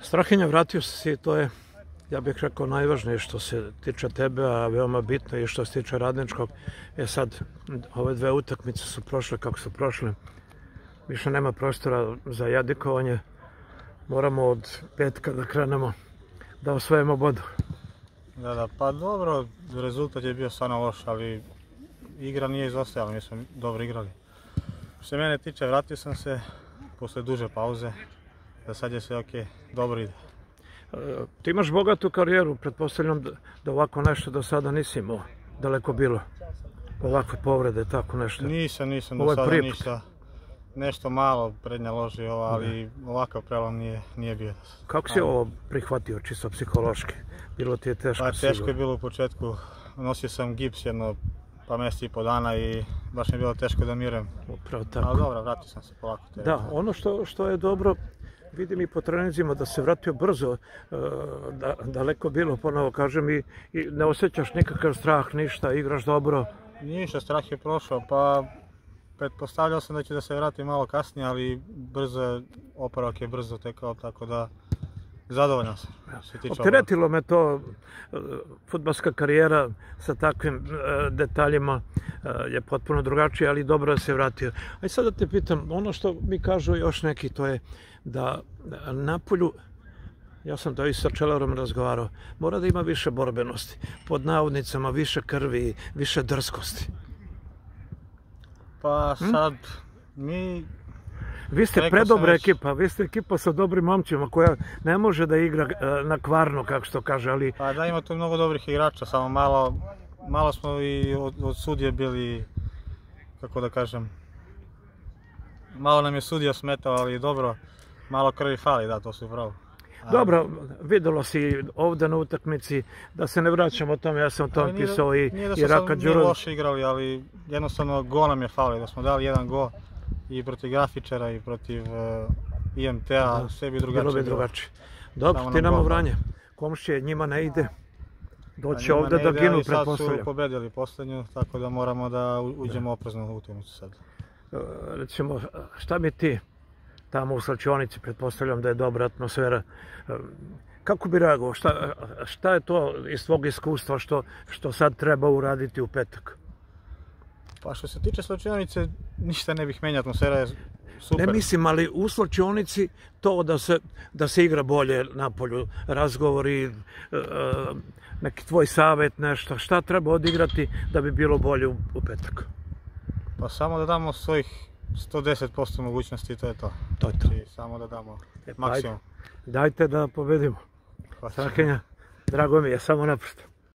Strahinja, vratio si i to je, ja bih rekao, najvažnije što se tiče tebe, a veoma bitno i što se tiče Radničkog. Sad, ove dve utakmice su prošle kako su prošle. Više nema prostora za jadikovanje. Moramo od petka da krenemo da osvojimo bodu. Da, pa dobro, rezultat je bio stvarno loš, ali igra nije izostajala, mi smo dobro igrali. Što se mene tiče, vratio sam se posle duže pauze, da sad je sve ok, dobro ide. Ti imaš bogatu karijeru, pretpostavljam da ovako nešto do sada nisi imao, daleko bilo, ovakve povrede, tako nešto. Nisam do sada ništa, nešto malo prednja loži, ali ovakav prelom nije bio. Kako si ovo prihvatio, čisto psihološki? Bilo ti je teško? Pa teško je bilo u početku, nosio sam gips jedno pa mjesec i po dana i baš mi je bilo teško da mirujem. Upravo tako. Ali dobro, vratio sam se polako. Da, ono što je dobro, vidim i po treninzima da se vratio brzo, daleko bilo, ponovo kažem, i ne osjećaš nikakav strah, ništa, igraš dobro. Ništa, strah je prošao, pa pretpostavljao sam da će da se vrati malo kasnije, ali oporavak je brzo tekao, tako da zadovoljan sam. Opteretilo me to, fudbalska karijera sa takvim detaljima je potpuno drugačija, ali dobro da se vratio. Aj sad da te pitam, ono što mi kažu još neki, to je da Napolju, ja sam to i sa Čelarom razgovarao, mora da ima više borbenosti, pod navodnicama više krvi, više drskosti. Pa sad, Vi ste predobra ekipa, vi ste ekipa sa dobrim momcima koja ne može da igra na kvarno, kako se to kaže, ali... Pa da, ima tu mnogo dobrih igrača, samo malo smo i od sudije bili, kako da kažem, malo nam je sudija smetao, ali dobro, malo krvi fali, da, to su pravo. Dobro, vidjelo si ovdje na utakmici, da se ne vraćamo o tome, ja sam o tom pisao i Raka Đurović. Nije loše igrali, ali jednostavno gol nam je falio, da smo dali jedan gol i protiv Grafičara i protiv IMT-a, sve bi drugačije. Dobro, ti nam u Vranje, komšije, njima ne ide, doći ovdje da ginu, pretpostavljam. Sad su pobedili posljednju, tako da moramo da uđemo oprezno u utakmicu sad. Recimo, šta mi ti tamo u slačionici, pretpostavljam da je dobra atmosfera, kako bi reagovao, šta je to iz tvog iskustva što sad treba uraditi u petak? Pa što se tiče slačionice, ništa ne bih menjao, atmosfera je super. Ne mislim, ali u slačionici to da se igra bolje napolju, razgovori, neki tvoj savjet, nešto, šta treba odigrati da bi bilo bolje u petak? Pa samo da damo svojih 110% mogućnosti i to je to. To je to. Znači, samo da damo maksimum. Dajte da pobedimo. Strahinja, drago mi je, samo naprosto.